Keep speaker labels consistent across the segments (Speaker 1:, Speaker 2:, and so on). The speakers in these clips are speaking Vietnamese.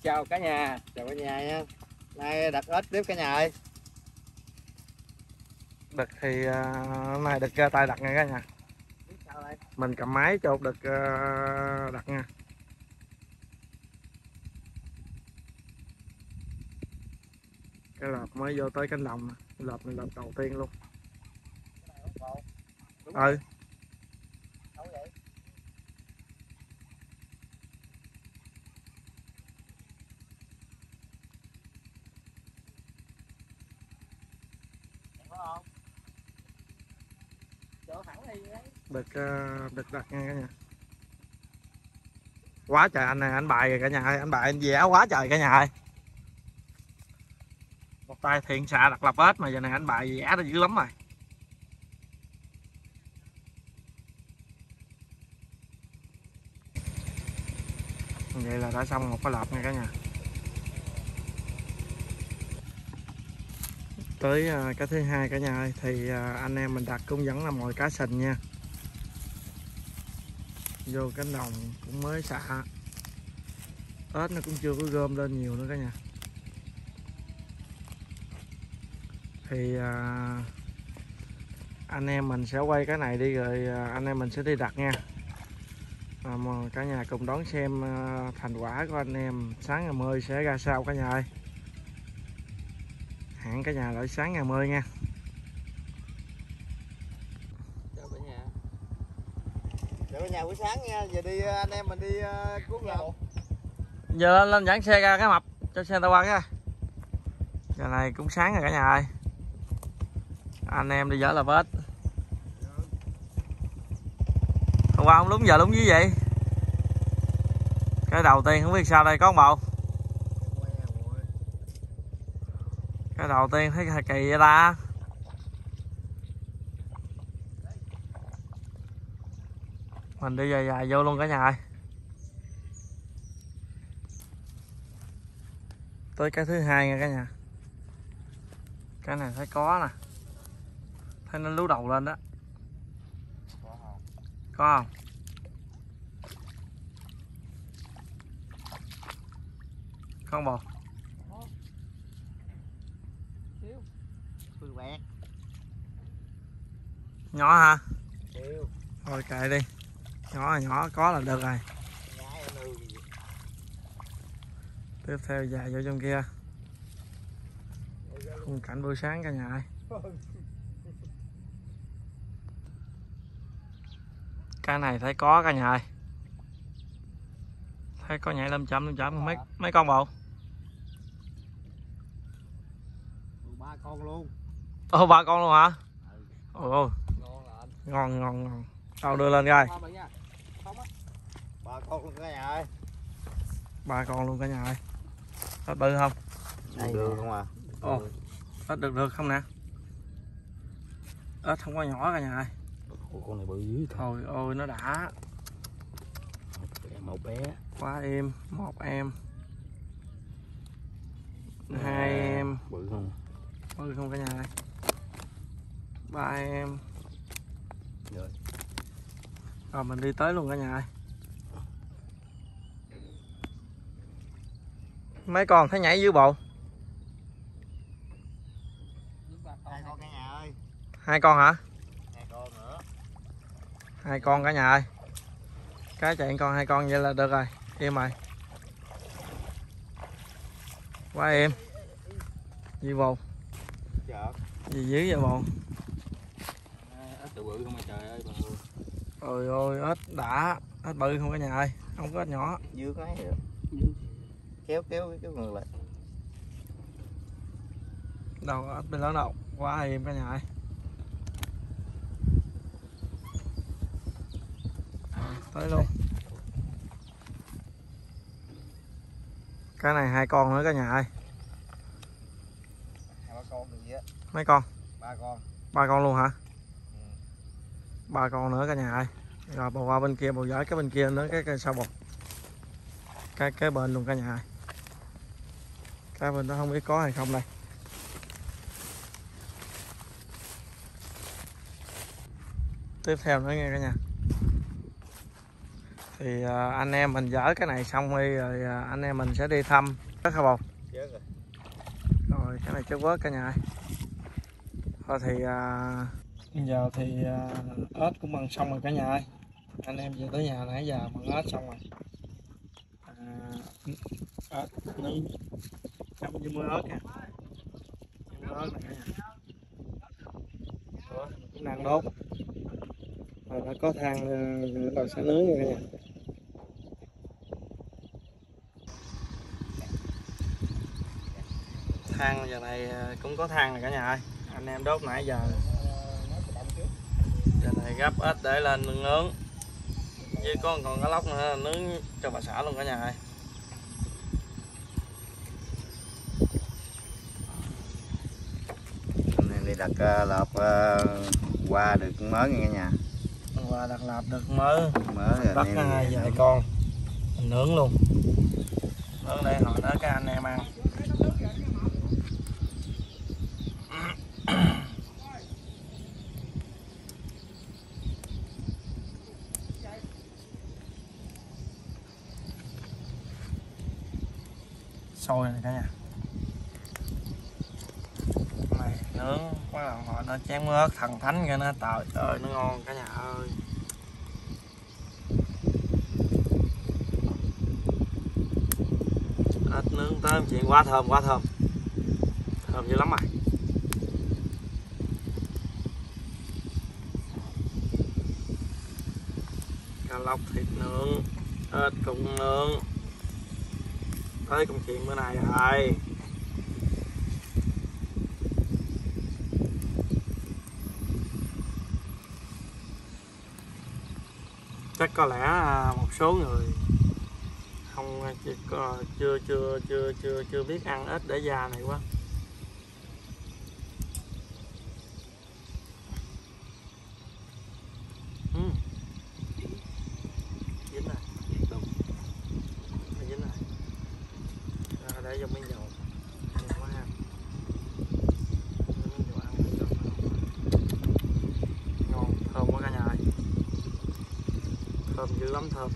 Speaker 1: Chào cả nhà nha. Nay đặt ếch tiếp cả nhà ơi.
Speaker 2: Đực thì hôm nay đực ra tay đặt nha cả nhà. Mình cầm máy chột đực đặt nha. Cái lợp mới vô tới cánh đồng, lợp này lợp đầu tiên luôn. Ừ. Đực đặt nha cả nhà. Quá trời anh này, anh bài kìa cả nhà ơi, anh bài anh vẽ quá trời cả nhà ơi. Một tay thiện xạ đặt lập ếch mà giờ này anh bài vẽ nó dữ lắm rồi. Vậy là đã xong một cái lợp nha cả nhà. Tới cái thứ hai cả nhà ơi, thì anh em mình đặt cũng vẫn là mồi cá sình nha. Vô cánh đồng cũng mới xạ, ếch nó cũng chưa có gom lên nhiều nữa cả nhà. Thì anh em mình sẽ quay cái này đi rồi anh em mình sẽ đi đặt nha. Mà cả nhà cùng đón xem thành quả của anh em sáng ngày 10 sẽ ra sao cả nhà ơi. Hẹn cả nhà lại sáng ngày 10 nha.
Speaker 1: Chào cả nhà buổi sáng nha. Giờ đi anh em mình đi cuốn lợp.
Speaker 2: Giờ lên dẫn xe ra cái mập cho xe tao qua cái. Giờ này cũng sáng rồi cả nhà ơi. Anh em đi dỡ là vết. Hôm qua không đúng giờ đúng dưới vậy. Cái đầu tiên không biết sao đây có con bầu. Cái đầu tiên thấy kỳ vậy ta. Mình đi dài dài vô luôn cả nhà ơi. Tới cái thứ hai nha cả nhà. Cái này thấy có nè. Thấy nó lú đầu lên đó. Có không? Con bò. Nhỏ hả? Thôi kệ đi. Nhỏ là nhỏ, có là được rồi. Tiếp theo dài vô trong kia. Khung cảnh buổi sáng cả nhà ơi. Cái này thấy có cả nhà ơi. Thấy có nhảy lâm chậm mấy con bầu.
Speaker 1: 3 con luôn.
Speaker 2: Ồ 3 con luôn hả? Ồ. Ngon. Tao đưa lên coi.
Speaker 1: 3 con luôn cả nhà ơi.
Speaker 2: 3 con luôn cả nhà ơi. Ếch bự không?
Speaker 1: Được không à?
Speaker 2: Ồ. Ếch được không nè? Ếch không có nhỏ cả nhà ơi.
Speaker 1: Con này bự dữ.
Speaker 2: Thôi ôi nó đã.
Speaker 1: Một bé.
Speaker 2: Quá êm. 1 em. 2 em.
Speaker 1: Bự không?
Speaker 2: Bự không cả nhà ơi. 3 em. Rồi mình đi tới luôn cả nhà ơi. Mấy con thấy nhảy dưới bộ.
Speaker 1: 2 con cả nhà ơi.
Speaker 2: 2 con hả?
Speaker 1: 2 con nữa.
Speaker 2: 2 con cả nhà ơi. Cái chạy con 2 con vậy là được rồi. Im rồi. Quá êm. Gì bồ? Gì dữ vậy bồ?
Speaker 1: Ếch tự bự không trời ơi.
Speaker 2: Ôi ôi ếch đã. Ếch bự không cả nhà ơi. Không có ếch nhỏ.
Speaker 1: Dưa cái được. Kéo ngược lại.
Speaker 2: Đâu ếch bên lớn đâu. Quá êm cả nhà ơi. Tới luôn. Cái này 2 con nữa cả nhà ơi.
Speaker 1: 2-3 con gì á.
Speaker 2: Mấy con?
Speaker 1: 3 con.
Speaker 2: 3 con luôn hả? 3 con nữa cả nhà ơi. Rồi bò qua bên kia, bò giỏi cái bên kia nữa, cái sau bò. Cái bên luôn cả nhà ơi. Cái bên đó không biết có hay không đây. Tiếp theo nữa nghe cả nhà. Thì anh em mình dỡ cái này xong đi rồi anh em mình sẽ đi thăm đất hả bầu?
Speaker 1: Chết rồi.
Speaker 2: Rồi cái này chết quớt cả nhà ơi. Thôi thì bây giờ thì ếch cũng bằng xong rồi cả nhà ơi. Anh em về tới nhà nãy giờ bằng ếch xong rồi. Ếch nướng chấm với muối ớt nha. Muối ớt này cả nhà. Đó, cũng đang đốt. Rồi đã có than rồi sẽ nướng nha cả nhà. Than giờ này cũng có than này cả nhà ơi. Anh em đốt nãy giờ. Giờ này gấp ếch để lên nướng. Với còn cá lóc nữa nướng cho bà xã luôn cả nhà ơi.
Speaker 1: Hôm nay đi đặt lợp qua được mới nha cả nhà.
Speaker 2: Qua đặt lợp được mới bắt
Speaker 1: rồi
Speaker 2: vài con mình nướng luôn. Nướng đây hồi đó các anh em ăn. Sôi này cả nhà. Này nướng quá là họ nó chén ớt thần thánh cái nó trời ơi nó ngon cả nhà ơi. Ếch nướng tới chuyện quá thơm thơm dữ lắm rồi. Cá lóc thịt nướng, ếch cũng nướng. Tới công chuyện bữa nay rồi. Chắc có lẽ một số người không chưa biết ăn ếch để da này quá. Dính này, dính này. Để vô miếng dầu ăn quá ha. Miếng dầu ăn cho ngon, thơm quá cả nhà ơi. Thơm dữ lắm, thơm.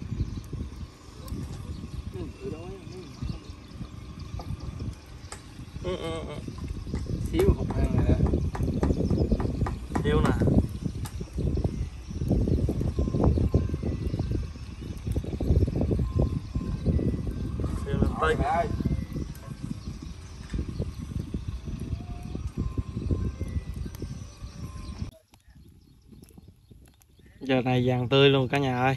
Speaker 1: Xíu hụt ăn rồi đó.
Speaker 2: Xíu nè. Xíu lên tay. Giờ này vàng tươi luôn cả nhà ơi.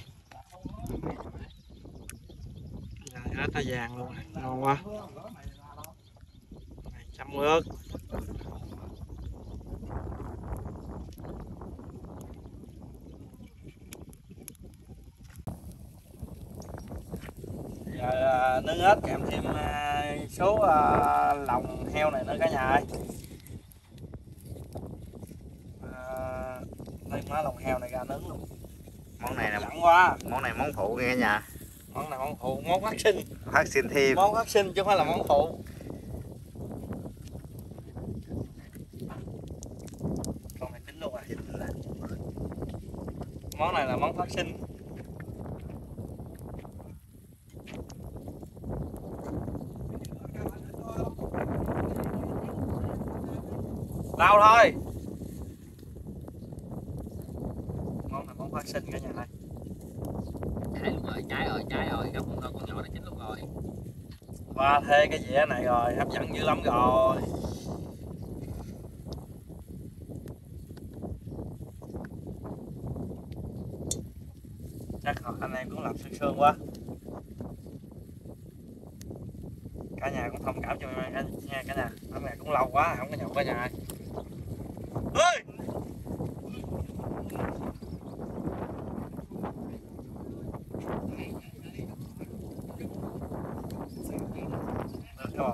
Speaker 2: Hết nó vàng luôn, ngon quá. Này, chấm ớt. Giờ nướng ếch kèm thêm số lòng heo này nữa cả nhà ơi. Lấy má lòng heo này ra nướng luôn.
Speaker 1: Món này là
Speaker 2: quá.
Speaker 1: Món này món phụ nha cả nhà.
Speaker 2: Món này món phụ, món phát sinh.
Speaker 1: Phát sinh thêm.
Speaker 2: Món phát sinh chứ không phải là món phụ. Con này chín luôn à. Món này là món phát sinh. Đâu thôi. Món này món phát sinh cả nhà ơi.
Speaker 3: Trái rồi, gấp con nhỏ nó chín luôn rồi.
Speaker 2: Qua thê cái dĩa này rồi, hấp dẫn dữ lắm rồi. Chắc anh em cũng làm sương sương quá. Cả nhà cũng thông cảm cho mình nha cả nhà. Hôm nay cũng lâu quá không có nhậu cả nhà. Ơi. Được không?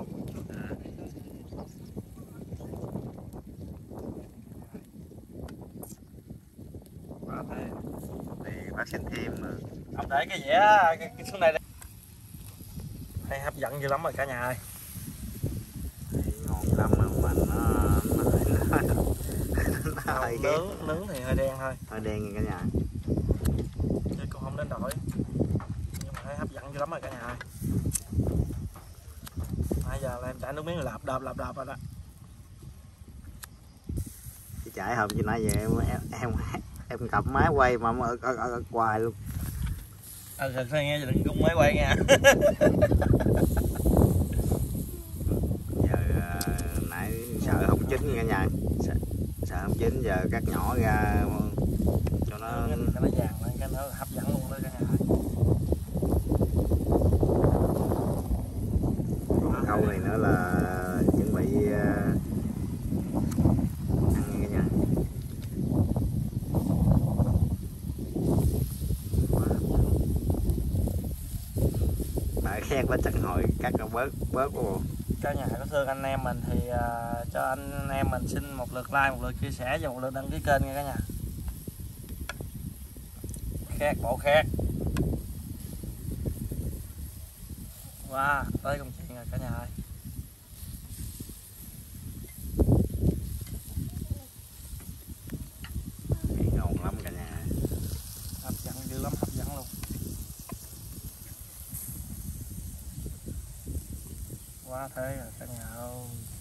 Speaker 2: Quá thế.
Speaker 1: Thì phát sinh thêm mà.
Speaker 2: Ông để cái dĩa cái xuống đây. Đây hấp dẫn dữ lắm rồi cả nhà ơi.
Speaker 1: Ngon lắm mà nó hơi
Speaker 2: Nướng thì hơi đen thôi.
Speaker 1: hơi đen nha cả nhà.
Speaker 2: Chứ cũng không đến nổi. ăn dữ lắm rồi cả nhà ơi. Nãy giờ là em chảy nước miếng lạp đạp rồi đó.
Speaker 1: Chị chạy hôm chị nãy về em cầm máy quay mà ở hoài luôn.
Speaker 2: Thật nghe đừng cung máy quay nha.
Speaker 1: Giờ nãy sợ không chín cả nhà, sợ không chín, giờ cắt nhỏ ra cho nó
Speaker 2: vàng lên, cái nó hấp dẫn luôn đó cả nhà.
Speaker 1: câu này nữa là chuẩn bị ăn cả nhà. Bà khen quá chắc hồi cắt nó bớt luôn.
Speaker 2: Cả nhà có thương anh em mình thì cho anh em mình xin một lượt like, một lượt chia sẻ và một lượt đăng ký kênh nha cả nhà. Bộ khác. Wow, tới công chuyện rồi cả nhà ơi.
Speaker 1: Ngon lắm cả nhà.
Speaker 2: Hấp dẫn dữ lắm, hấp dẫn luôn. Quá thế rồi cả nhà ơi.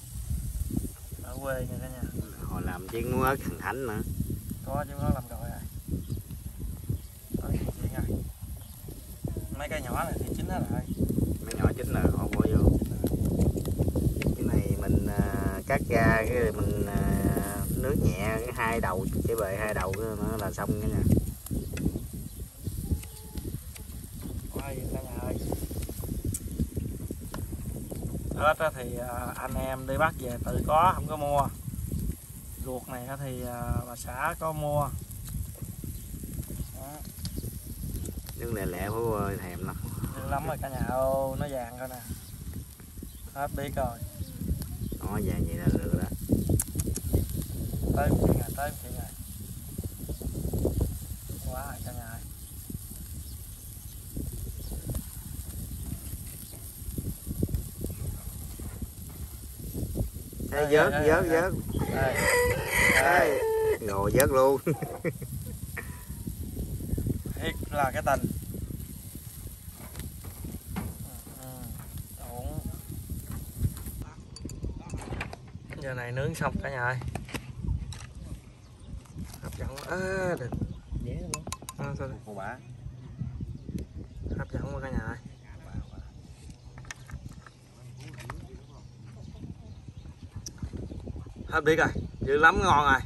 Speaker 2: Ở quê nha cả nhà.
Speaker 1: Hồi làm chiếc muối ớt thằng Thánh nữa.
Speaker 2: Có chứ, nó làm rồi. Tới công chuyện rồi. Mấy cây nhỏ này thì chín hết rồi.
Speaker 1: Mấy nhỏ chín là họ bỏ vô. Cái này mình cắt ra cái mình nước nhẹ cái hai đầu, cái bề hai đầu nữa là xong cả nhà.
Speaker 2: Quá vậy cả nhà ơi. Ớt thì anh em đi bắt về tự có, không có mua. Ruột này thì bà xã có mua. Đó.
Speaker 1: Nước lẹ lẹ Phú ơi, thèm lắm.
Speaker 2: Dữ lắm rồi cả nhà ơi, nó vàng coi nè. Hết biết rồi.
Speaker 1: Nó vàng vậy là được đó.
Speaker 2: Tới một chuyện rồi, tới một chuyện rồi. Quá rồi cả nhà ơi.
Speaker 1: Ê, vớt. Ê, rồi vớt luôn.
Speaker 2: Thiệt là cái tình. Ổn. Giờ này nướng xong cả nhà ơi. Hấp dẫn được.
Speaker 1: Dễ luôn. Cô bả.
Speaker 2: Hấp dẫn quá cả nhà ơi. Hết biết rồi, dữ lắm, ngon rồi.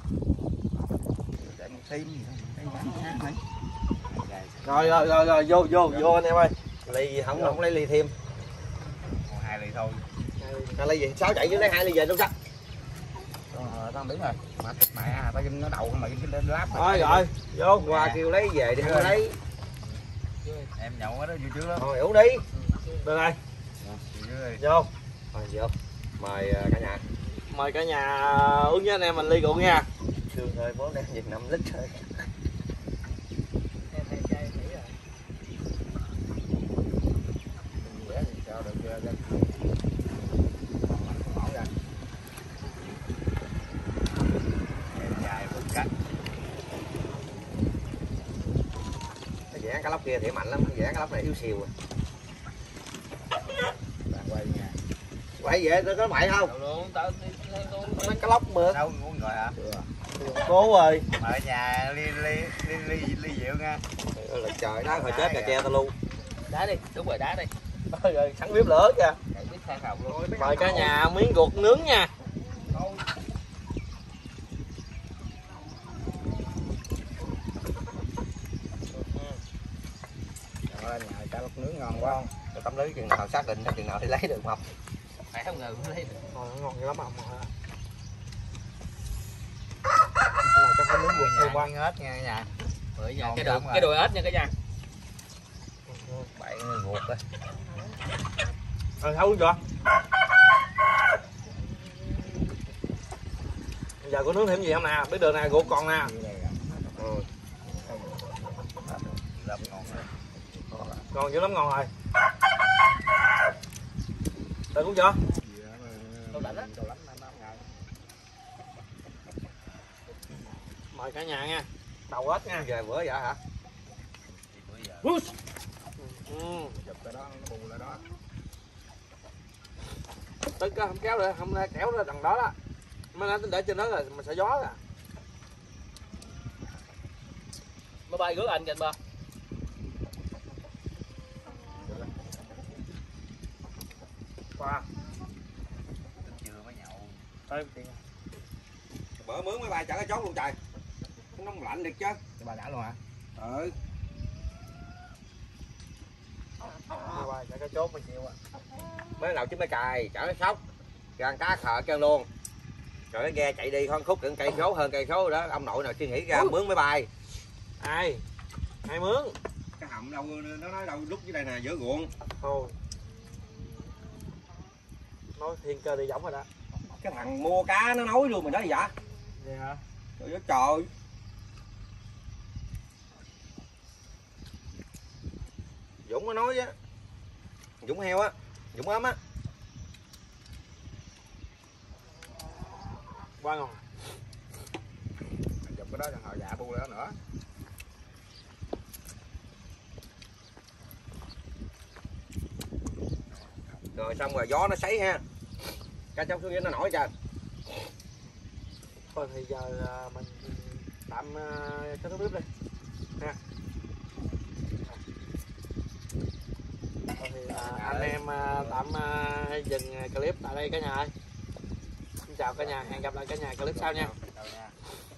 Speaker 2: Rồi, vô anh em ơi. Ly gì không lấy ly thêm.
Speaker 1: Còn 2 ly thôi.
Speaker 2: Hai ly gì? 6 chạy dưới lấy 2 ly về đâu sắc.
Speaker 1: Tao biết rồi. Mà mẹ tao nó đậu mà cái láp.
Speaker 2: Rồi, vô qua kêu lấy về đi, không lấy.
Speaker 1: Em nhậu ở đó vô trước đó.
Speaker 2: Thôi uống đi. Được rồi. Vô.
Speaker 1: Rồi vô. Mời cả nhà.
Speaker 2: Mời cả nhà uống với anh em mình ly rượu nha.
Speaker 1: Sương ơi, bố đang giật 5 lít thôi. Cá lóc kia thì mạnh lắm, cá lóc này yếu xìu rồi. Bạn quay nha. Quay vậy nó có mày không? Nó cá lóc mượt. Đâu muốn rồi hả?
Speaker 2: Cố ơi.
Speaker 1: Ở nhà ly rượu nha. Trời đó hồi chết cà tre tao luôn.
Speaker 3: Đá đi, đúng rồi, đá đi.
Speaker 2: Rồi sẵn bếp lửa kìa. Mời cả nhà miếng ruột nướng nha.
Speaker 1: Nhà cá lóc nướng ngon quá. Cái tấm lưới chừng nào xác định chừng nào thì lấy được không?
Speaker 3: Phải không ngờ cũng lấy được.
Speaker 2: Ngon dữ lắm không? Này chắc có miếng ruột thêm qua
Speaker 1: ếch nha cả nhà.
Speaker 3: Bởi giờ cái đùi ếch nha cả nhà.
Speaker 1: Bảy ruột đó.
Speaker 2: Thấu chưa? Giờ có nướng thêm gì không nè? Biết đường nè, ruột còn nè. Ngon dữ lắm, ngon rồi. Được cũng chưa? Mời cả nhà nha. Đầu ếch nha.
Speaker 1: Về bữa giờ hả? chụp cái đó nó bù lại đó.
Speaker 2: Tức không kéo được, không kéo ra đằng đó đó. Mà nó để trên đó là mình sẽ gió à.
Speaker 3: Máy bay rước anh kìa anh ba.
Speaker 2: Qua.
Speaker 1: Chưa mới nhậu.
Speaker 2: Tới tiền.
Speaker 4: Bữa mướn máy bay chở cái chốt luôn trời. Nó lạnh được chứ.
Speaker 1: Cái bà đã luôn hả?
Speaker 4: Ừ.
Speaker 2: Qua cái chốt mình chịu à.
Speaker 4: Mới đầu chứ mới cài chở cái sóc. Gan cá khờ chân luôn. Rồi cái ghe chạy đi hơn khúc gần cây số hơn cây số đó, ông nội nào suy nghĩ ra mướn máy bay.
Speaker 2: Ai mướn?
Speaker 4: Cái hầm đâu nó nói đâu lúc dưới đây nè giữa ruộng.
Speaker 2: Thôi. Nói thiên cơ đi giống rồi đó.
Speaker 4: Cái thằng mua cá nó nói luôn mình nói gì vậy?
Speaker 2: Vậy hả?
Speaker 4: Trời ơi trời. Dũng nó nói á. Dũng heo á, Dũng ấm á.
Speaker 2: Qua ngon.
Speaker 1: Chụp cái đó cho họ dạ bu đó nữa.
Speaker 4: Rồi xong rồi gió nó sấy ha. Cá trong xuống dưới nó nổi trời.
Speaker 2: Thôi thì giờ mình tạm cái thứ bếp đi nha. Thôi thì anh em tạm dừng clip tại đây cả nhà ơi. Xin chào cả nhà, hẹn gặp lại cả nhà clip sau nha.
Speaker 1: Đâu nha.